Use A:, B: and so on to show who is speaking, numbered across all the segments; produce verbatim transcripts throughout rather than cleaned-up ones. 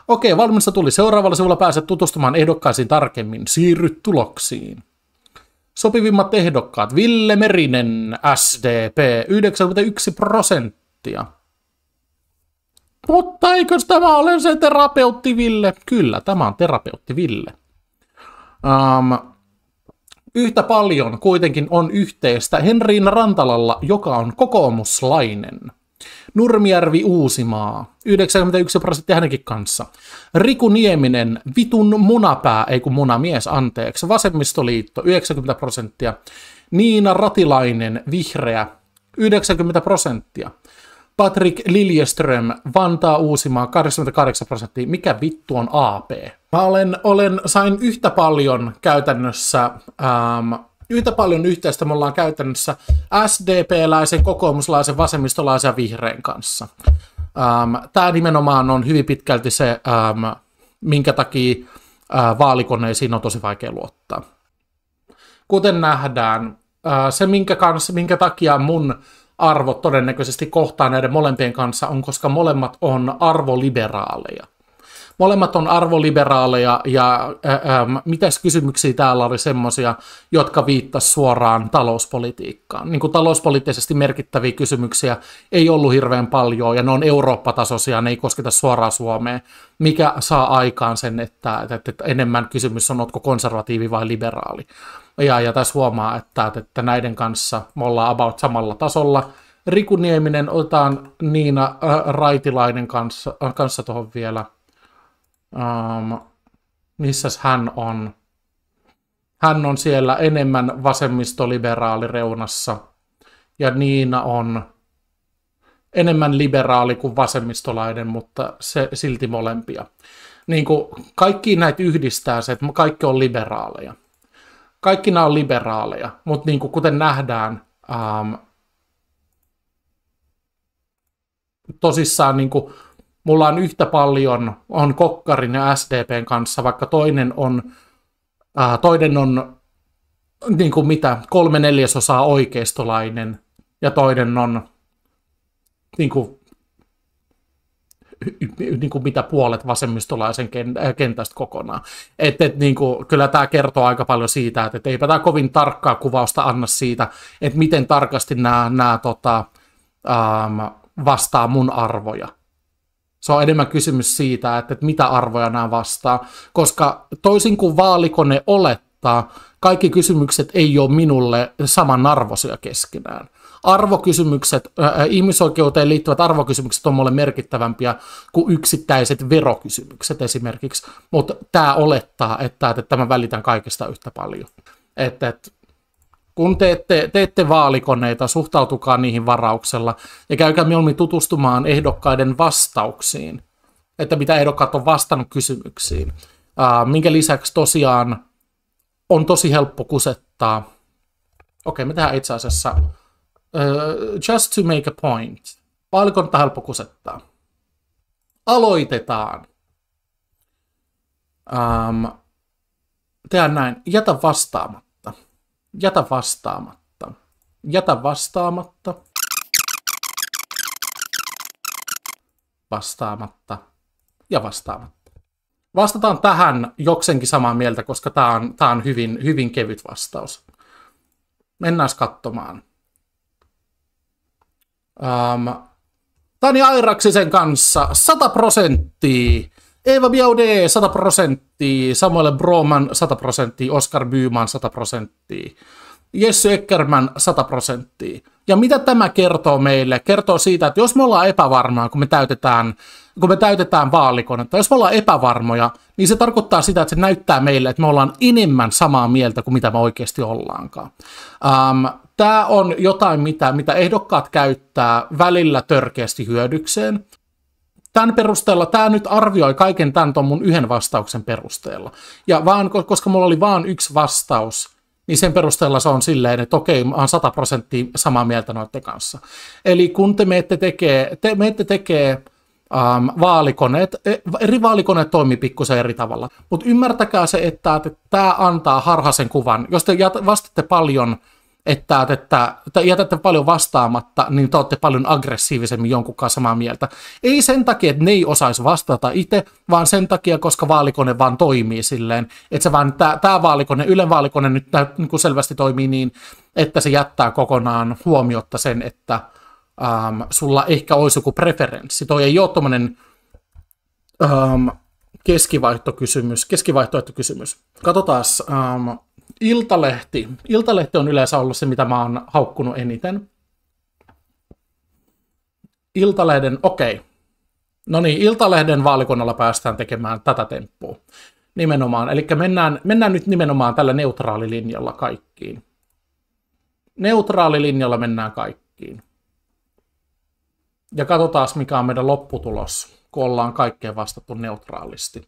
A: Okei, valmista tuli. Seuraavalla sivulla pääset tutustumaan ehdokkaisiin tarkemmin. Siirry tuloksiin. Sopivimmat ehdokkaat. Ville Merinen, S D P, yhdeksänkymmentäyksi prosenttia. Mutta eikös tämä ole se terapeutti Ville? Kyllä, tämä on terapeutti Ville. Um, yhtä paljon kuitenkin on yhteistä Henriina Rantalalla, joka on kokoomuslainen. Nurmijärvi Uusimaa, yhdeksänkymmentäyksi prosenttia hänenkin kanssa. Riku Nieminen, vitun munapää, ei kun munamies, anteeksi. Vasemmistoliitto, yhdeksänkymmentä prosenttia. Niina Ratilainen, vihreä, yhdeksänkymmentä prosenttia. Patrick Liljeström, Vantaa Uusimaa, kahdeksankymmentäkahdeksan prosenttia. Mikä vittu on A P? Mä olen, olen sain yhtä paljon käytännössä, ähm, yhtä paljon yhteistä me ollaan käytännössä S D P-läisen, kokoomuslaisen, vasemmistolaisen ja vihreän kanssa. Ähm, Tämä nimenomaan on hyvin pitkälti se, ähm, minkä takia äh, vaalikoneisiin on tosi vaikea luottaa. Kuten nähdään, äh, se minkä, kanssa, minkä takia mun arvot todennäköisesti kohtaa näiden molempien kanssa on, koska molemmat on arvoliberaaleja. Molemmat on arvoliberaaleja ja ää, mitäs kysymyksiä täällä oli semmoisia, jotka viittasivat suoraan talouspolitiikkaan. Niin kuin talouspoliittisesti merkittäviä kysymyksiä ei ollut hirveän paljon ja ne on Eurooppa-tasoisia, ne ei kosketa suoraan Suomeen, mikä saa aikaan sen, että, että enemmän kysymys on, oletko konservatiivi vai liberaali. Ja, ja tässä huomaa, että, että näiden kanssa me ollaan about samalla tasolla. Riku Nieminen, otetaan Niina äh, Raitilainen kanssa, äh, kanssa tuohon vielä. Um, missäs hän on? Hän on siellä enemmän vasemmistoliberaali reunassa. Ja Niina on enemmän liberaali kuin vasemmistolainen, mutta se silti molempia. Niin kuin kaikki näitä yhdistää se, että kaikki on liberaaleja. Kaikki nämä on liberaaleja, mutta niin kuin kuten nähdään, ähm, tosissaan niin kuin, mulla on yhtä paljon, on Kokkarin ja S D P:n kanssa, vaikka toinen on, äh, toinen on niin kuin mitä, kolme neljäsosaa oikeistolainen ja toinen on niin kuin, niin kuin mitä puolet vasemmistolaisen kentästä kokonaan. Et, et, niin kuin, kyllä tämä kertoo aika paljon siitä, että et eipä tämä kovin tarkkaa kuvausta anna siitä, että miten tarkasti nämä, nämä tota, ähm, vastaa mun arvoja. Se on enemmän kysymys siitä, että, että mitä arvoja nämä vastaa, koska toisin kuin vaalikone olettaa, kaikki kysymykset ei ole minulle samanarvoisia keskenään. Arvokysymykset, äh, ihmisoikeuteen liittyvät arvokysymykset on mulle merkittävämpiä kuin yksittäiset verokysymykset esimerkiksi, mutta tämä olettaa, että, että mä välitän kaikesta yhtä paljon. Että, että kun teette, teette vaalikoneita, suhtautukaa niihin varauksella ja käykää mieluummin tutustumaan ehdokkaiden vastauksiin, että mitä ehdokkaat on vastannut kysymyksiin, äh, minkä lisäksi tosiaan on tosi helppo kusettaa. Okei, me tehdään itse asiassa Uh, just to make a point. Vaalikoneita helppo kusettaa. Aloitetaan. Um, tehdään näin. Jätä vastaamatta. Jätä vastaamatta. Jätä vastaamatta. Vastaamatta. Ja vastaamatta. Vastataan tähän jokseenkin samaa mieltä, koska tämä on, tää on hyvin, hyvin kevyt vastaus. Mennään katsomaan. Um, Tani Airaksisen kanssa sata prosenttia, Eeva Biaudet sata prosenttia, Samuel Broman sata prosenttia, Oskar Byman sata prosenttia, Jesse Eckerman sata prosenttia. Ja mitä tämä kertoo meille? Kertoo siitä, että jos me ollaan epävarmaa, kun me täytetään, kun me täytetään vaalikonetta, jos me ollaan epävarmoja, niin se tarkoittaa sitä, että se näyttää meille, että me ollaan enemmän samaa mieltä kuin mitä me oikeasti ollaankaan. Um, Tämä on jotain, mitä, mitä ehdokkaat käyttää välillä törkeästi hyödykseen. Tämän perusteella, tämä nyt arvioi kaiken tämän tuon mun yhden vastauksen perusteella. Ja vaan, koska mulla oli vain yksi vastaus, niin sen perusteella se on silleen, että okei, mä oon sata prosenttia samaa mieltä noiden kanssa. Eli kun te menette tekee, te menette tekee um, vaalikoneet, eri vaalikoneet toimii pikkusen eri tavalla. Mutta ymmärtäkää se, että, että tämä antaa harhaisen kuvan. Jos te vastatte paljon että, että, että jätätte paljon vastaamatta, niin te olette paljon aggressiivisemmin jonkun kanssa samaa mieltä. Ei sen takia, että ne ei osaisi vastata itse, vaan sen takia, koska vaalikone vaan toimii silleen, että se vaan, tämä vaalikone, Ylen vaalikone nyt niin kuin selvästi toimii niin, että se jättää kokonaan huomiotta sen, että ähm, sulla ehkä olisi joku preferenssi. Toi ei ole tommoinen ähm, keskivaihtokysymys, keskivaihtoehtokysymys. Katsotaan, ähm, Iltalehti. Iltalehti on yleensä ollut se, mitä mä oon haukkunut eniten. Iltalehden, okei. Okay. No niin, Iltalehden vaalikonnalla päästään tekemään tätä temppua. Nimenomaan, eli mennään, mennään nyt nimenomaan tällä neutraalilinjalla kaikkiin. Neutraalilinjalla mennään kaikkiin. Ja katsotaan, mikä on meidän lopputulos, kun ollaan kaikkeen vastattu neutraalisti.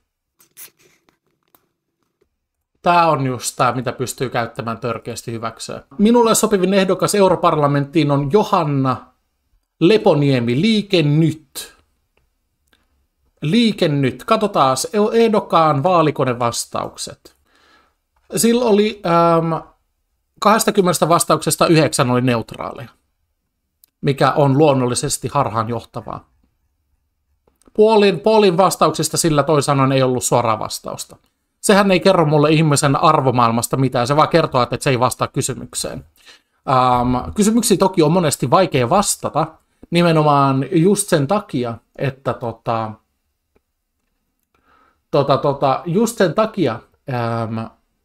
A: Tämä on just tämä, mitä pystyy käyttämään törkeästi hyväkseen. Minulle sopivin ehdokas europarlamenttiin on Johanna Leponiemi, Liike Nyt. Liike Nyt. Katsotaan ehdokkaan vaalikonevastaukset. Sillä oli ähm, kaksikymmentä vastauksesta yhdeksän oli neutraaleja, mikä on luonnollisesti harhaanjohtavaa. Puolin, puolin vastauksista sillä toisin sanoen ei ollut suoraa vastausta. Sehän ei kerro mulle ihmisen arvomaailmasta mitään, se vaan kertoo, että se ei vastaa kysymykseen. Ähm, kysymyksiä toki on monesti vaikea vastata, nimenomaan just sen takia, että tota, tota, tota, just sen takia, ähm,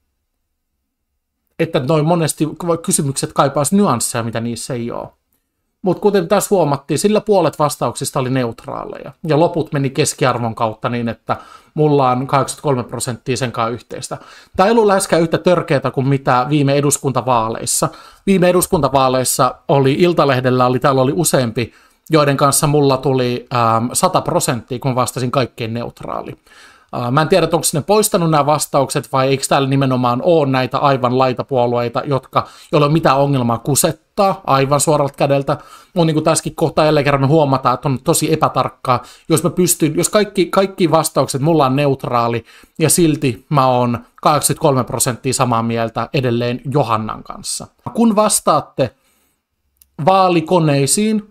A: että noin monesti kysymykset kaipaisi nyansseja, mitä niissä ei ole. Mutta kuten tässä huomattiin, sillä puolet vastauksista oli neutraaleja. Ja loput meni keskiarvon kautta niin, että mulla on kahdeksankymmentäkolme prosenttia sen kanssa yhteistä. Tämä ei ollut läheskään yhtä törkeätä kuin mitä viime eduskuntavaaleissa. Viime eduskuntavaaleissa oli Iltalehdellä, oli, täällä oli useampi, joiden kanssa mulla tuli ähm, sata prosenttia, kun vastasin kaikkein neutraali. Uh, mä en tiedä, onko ne poistanut nämä vastaukset vai eikö täällä nimenomaan ole näitä aivan laitapuolueita, jotka, joilla on mitään ongelmaa kusettaa aivan suoralta kädeltä. On niin kuin tässäkin kohtaa jälleen kerran me huomataan, että on tosi epätarkkaa. Jos mä pystyn, jos kaikki, kaikki vastaukset mulla on neutraali ja silti mä oon kahdeksankymmentäkolme prosenttia samaa mieltä edelleen Johannan kanssa. Kun vastaatte vaalikoneisiin,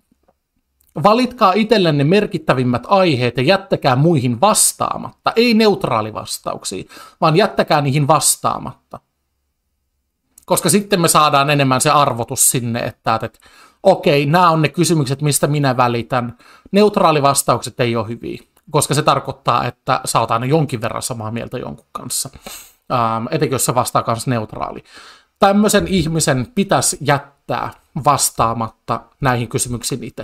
A: valitkaa itsellenne merkittävimmät aiheet ja jättäkää muihin vastaamatta. Ei neutraalivastauksia, vaan jättäkää niihin vastaamatta. Koska sitten me saadaan enemmän se arvotus sinne, että, että okei, nämä on ne kysymykset, mistä minä välitän. Neutraalivastaukset ei ole hyviä, koska se tarkoittaa, että sä oot aina jonkin verran samaa mieltä jonkun kanssa. Ähm, etenkin jos se vastaa kanssa neutraali. Tämmöisen ihmisen pitäisi jättää vastaamatta näihin kysymyksiin itse.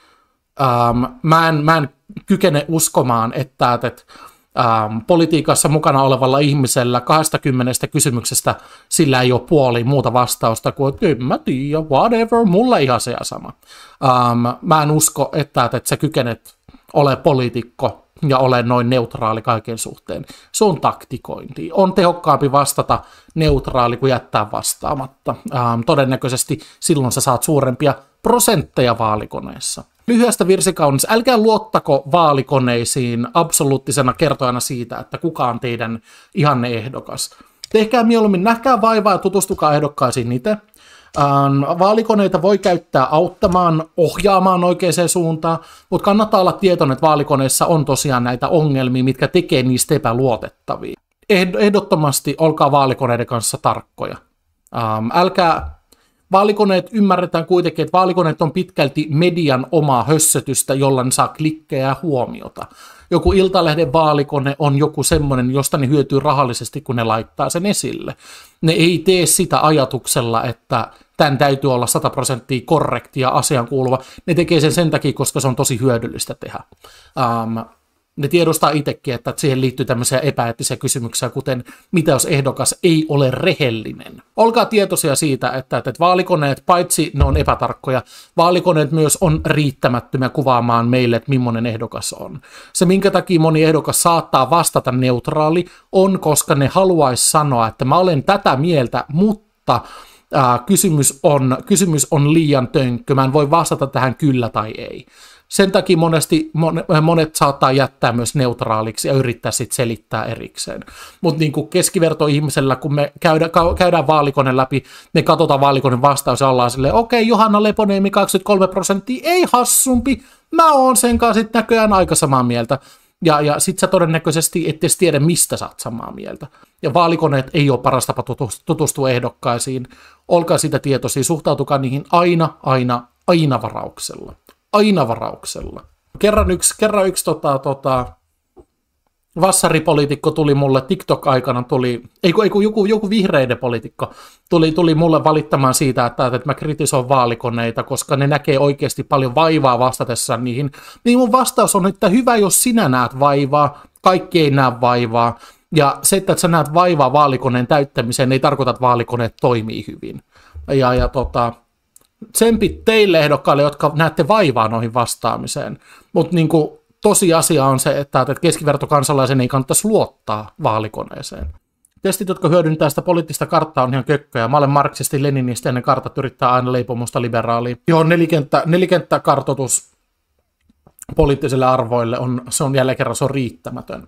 A: Um, mä, en, mä en kykene uskomaan, että, että um, politiikassa mukana olevalla ihmisellä kaksikymmentä kysymyksestä sillä ei ole puoli muuta vastausta kuin, että en mä tiedä, whatever, mulla ihan se sama. Um, mä en usko, että, että sä kykenet ole poliitikko ja ole noin neutraali kaiken suhteen. Se on taktikointi. On tehokkaampi vastata neutraali kuin jättää vastaamatta. Um, todennäköisesti silloin sä saat suurempia prosentteja vaalikoneessa. Lyhyestä virsikaunissa, älkää luottako vaalikoneisiin absoluuttisena kertojana siitä, että kuka on teidän ihanne ehdokas. Tehkää mieluummin, nähkää vaivaa ja tutustukaa ehdokkaisiin itse. Ähm, vaalikoneita voi käyttää auttamaan, ohjaamaan oikeaan suuntaan, mutta kannattaa olla tietoinen, että vaalikoneissa on tosiaan näitä ongelmia, mitkä tekee niistä epäluotettavia. Ehdottomasti olkaa vaalikoneiden kanssa tarkkoja. Ähm, älkää... Vaalikoneet ymmärretään kuitenkin, että vaalikoneet on pitkälti median omaa hössötystä, jolla ne saa klikkejä ja huomiota. Joku Iltalehden vaalikone on joku semmoinen, josta ne hyötyy rahallisesti, kun ne laittaa sen esille. Ne ei tee sitä ajatuksella, että tämän täytyy olla sata prosenttia korrekti ja asiaan kuuluva. Ne tekee sen sen takia, koska se on tosi hyödyllistä tehdä. Um, Ne tiedostaa itsekin, että siihen liittyy tämmöisiä epäeettisiä kysymyksiä, kuten mitä jos ehdokas ei ole rehellinen. Olkaa tietoisia siitä, että, että vaalikoneet, paitsi ne on epätarkkoja, vaalikoneet myös on riittämättömiä kuvaamaan meille, että millainen ehdokas on. Se, minkä takia moni ehdokas saattaa vastata neutraali, on, koska ne haluaisi sanoa, että mä olen tätä mieltä, mutta Äh, kysymys, on, kysymys on liian tönkkö, mä en voi vastata tähän kyllä tai ei. Sen takia monesti monet saattaa jättää myös neutraaliksi ja yrittää sitten selittää erikseen. Mutta niin kuin keskivertoihmisellä, kun me käydään, käydään vaalikone läpi, me katsotaan vaalikone vastaus ja ollaan silleen, okei, okay, Johanna Leponiemi kaksikymmentäkolme prosenttia, ei hassumpi, mä oon sen kanssa sitten näköjään aika samaa mieltä. Ja, ja sit sä todennäköisesti et edes tiedä, mistä sä oot samaa mieltä. Ja vaalikoneet ei ole paras tapa tutustua ehdokkaisiin. Olkaa sitä tietoisia, suhtautukaa niihin aina, aina, aina varauksella. Aina varauksella. Kerran yksi, kerran yksi tota, tota, vassaripoliitikko tuli mulle, TikTok-aikana tuli, ei kun, ei kun joku, joku vihreiden poliitikko tuli, tuli mulle valittamaan siitä, että, että mä kritisoin vaalikoneita, koska ne näkee oikeasti paljon vaivaa vastatessaan niihin. Niin mun vastaus on, että hyvä, jos sinä näet vaivaa, kaikki ei näe vaivaa. Ja se, että sä näet vaivaa vaalikoneen täyttämiseen, ei tarkoita, että vaalikoneet toimii hyvin. Ja, ja tota, tsempit teille ehdokkaille, jotka näette vaivaa noihin vastaamiseen. Mutta niinku, tosiasia on se, että keskivertokansalaisen ei kannattaisi luottaa vaalikoneeseen. Testit, jotka hyödyntää sitä poliittista karttaa, on ihan kökköjä. Mä olen marksisti, leninisti ja ne kartat yrittää aina leipoa musta liberaalia. Joo, nelikenttä, nelikenttäkartoitus poliittisille arvoille, on, se on jälleen kerran se on riittämätön.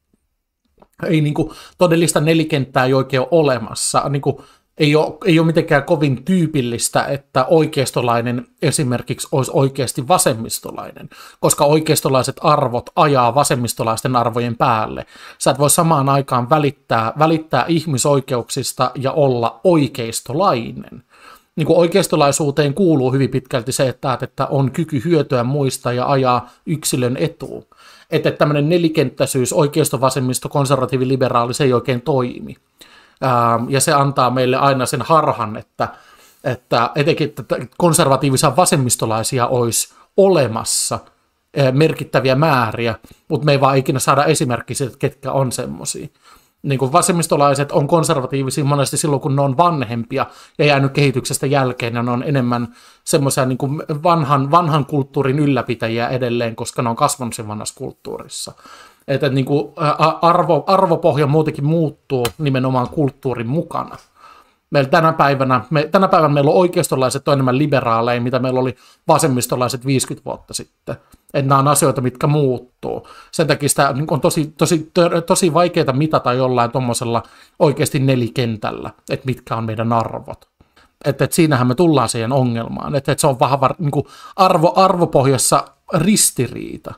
A: Ei niinku, todellista nelikenttää ei oikein ole olemassa. Niinku, Ei ole, ei ole mitenkään kovin tyypillistä, että oikeistolainen esimerkiksi olisi oikeasti vasemmistolainen, koska oikeistolaiset arvot ajaa vasemmistolaisten arvojen päälle. Sä et voi samaan aikaan välittää, välittää ihmisoikeuksista ja olla oikeistolainen. Niin kuin oikeistolaisuuteen kuuluu hyvin pitkälti se, että, että on kyky hyötyä muista ja ajaa yksilön etuun. Että tämmöinen nelikenttäisyys, oikeisto, vasemmisto, konservatiivi, liberaali, se ei oikein toimi. Ja se antaa meille aina sen harhan, että, että etenkin että konservatiivisia vasemmistolaisia olisi olemassa merkittäviä määriä, mutta me ei vaan ikinä saada esimerkkiä siitä, ketkä on semmoisia. Niin kuin vasemmistolaiset on konservatiivisia monesti silloin, kun ne on vanhempia ja jäänyt kehityksestä jälkeen, ja ne on enemmän semmoisia niin kuin vanhan, vanhan kulttuurin ylläpitäjiä edelleen, koska ne on kasvanut sen vanhassa kulttuurissa. Että niin kuin arvo, arvopohja muutenkin muuttuu nimenomaan kulttuurin mukana. Meillä tänä päivänä, me, tänä päivänä meillä on oikeistolaiset on enemmän liberaaleja, mitä meillä oli vasemmistolaiset viisikymmentä vuotta sitten. Että nämä on asioita, mitkä muuttuu. Sen takia sitä on tosi, tosi, tosi vaikeaa mitata jollain tuommoisella oikeasti nelikentällä, että mitkä on meidän arvot. Että et siinähän me tullaan siihen ongelmaan. Että et se on vahva niin kuin arvo, arvopohjassa ristiriita.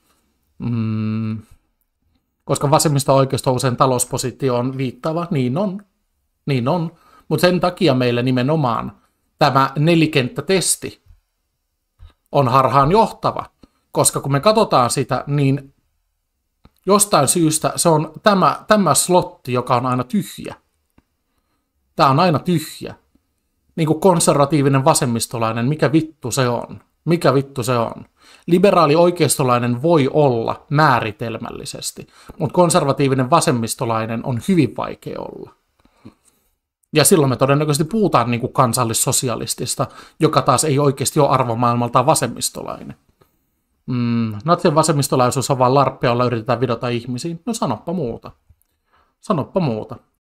A: Mm. Koska vasemmista oikeisto usein talouspositioon viittaava, niin on, niin on. Mutta sen takia meille nimenomaan tämä nelikenttätesti on harhaan johtava, koska kun me katsotaan sitä, niin jostain syystä se on tämä, tämä slotti, joka on aina tyhjä. Tämä on aina tyhjä. Niin kuin konservatiivinen vasemmistolainen, mikä vittu se on? Mikä vittu se on? Liberaali oikeistolainen voi olla määritelmällisesti, mutta konservatiivinen vasemmistolainen on hyvin vaikea olla. Ja silloin me todennäköisesti puhutaan niin kuin kansallissosialistista, joka taas ei oikeasti ole arvomaailmaltaan vasemmistolainen. Mm, natsien vasemmistolaisuus on vaan larppia, jolla yritetään vidota ihmisiin. No sanoppa muuta. Sanoppa muuta.